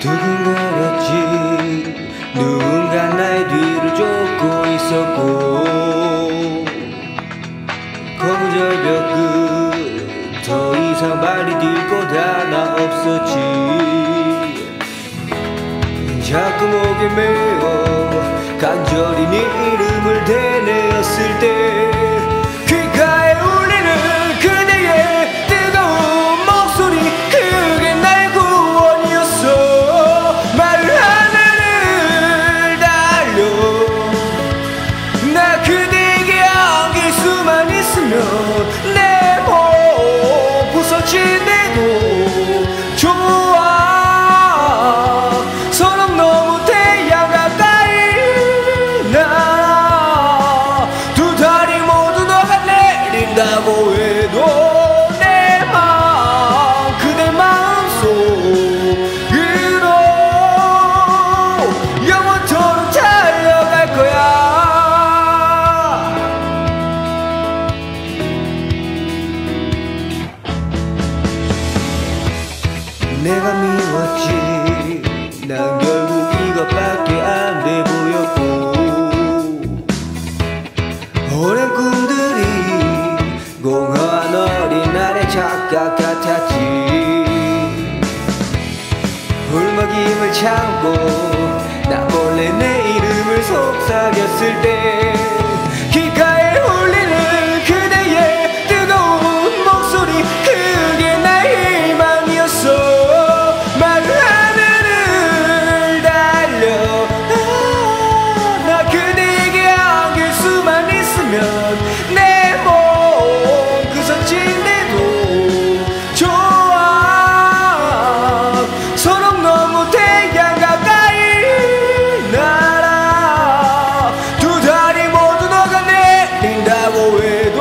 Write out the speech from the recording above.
두근거렸지. 누군가 나의 뒤를 쫓고 있었고 거무절벽 끝 더 이상 발이 딜 곳 하나 없었지. 자꾸 목에 메어 간절히 네 이름을 되뇌었을 때 귓가에 울리는 그대의 뜨거운 목소리, 그게 나의 구원이었어. 마른 하늘을 달려 나 그대에게 안길 수만 있으면 내 몸 부서진대도 좋아. 서럽 너무 태양 가까이 날아 두 다리 모두 너가 내린다고 해도 내 마음 그대 마음속으로 영원토록 달려갈 거야. 내가 미웠지. 난 결국 이것밖에 안 돼 보였고 오랜 꿈들이 공허한 어린날의 착각 같았지. 울먹임을 참고 나 몰래 내 이름을 속삭였을 때 귓가에 울리는 그대의 뜨거운 목소리, 그게 나의 희망이었어. 마른 하늘을 달려 나 그대에게 안길 수만 있으면 내 몸 그서진대도 좋아. 서럽 너무 태양 가까이 날아 두 다리 모두 너가 내린다고 해